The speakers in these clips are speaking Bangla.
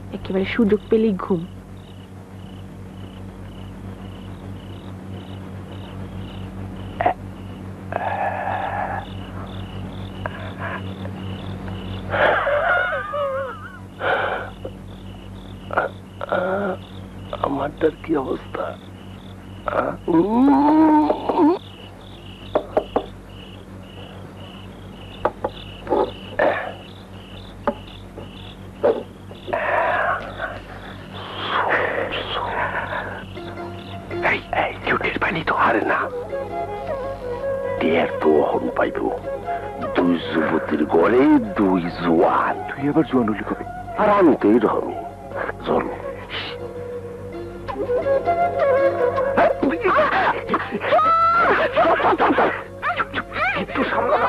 একেবারে সুযোগ পেলেই ঘুম। আমারটার কি অবস্থা? চুটির পানি তো হারে না, টের তো অহন পাইব। দুই যুবতীর গড়ে দুই জোয়ান। তুই আবার জোয়ান হলি কবে? আর আমি তো এইরকমই। চলো একটু সামলানো,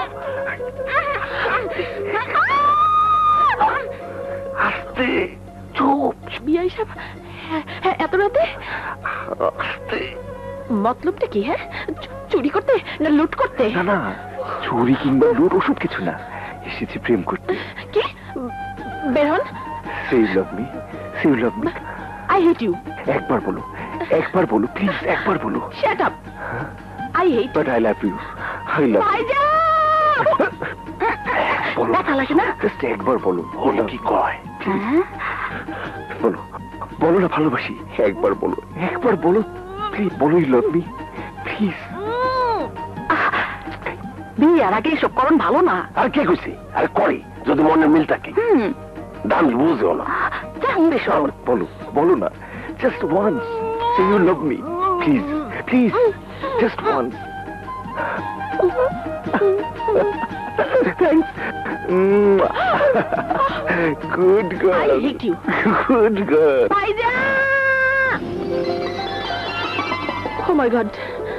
আস্তে চুপ। বিআই সাহেব, এত রাতে? আস্তে। মতলবটা কি? হ্যাঁ, চুরি করতে না লুট করতে? না না, চুরি কিংবা লুট ওসব কিছু না, এসেছি প্রেম করতে। কি? বের হন। Say you love me, say you love me. I hate you. একবার বলো, একবার বলো প্লিজ, একবার বলো। Shut up. I hate but I love you. I love you. বলো, ব্যথা লাগে না? জাস্ট একবার বলো। বলো কি কয়? বলো, বলো না ভালোবাসি। একবার বলো, একবার বলো প্লিজ, বলো you love me প্লিজ। বিয়ের আগে এসব করণ ভালো না। আর কে কইছে? আরে করে যদি মনে মিল থাকে। দাম বুঝো না। বলো, বলো না, just once say you love me please, please, just once. Thanks. Good girl. I hate you. Good girl. Oh my God.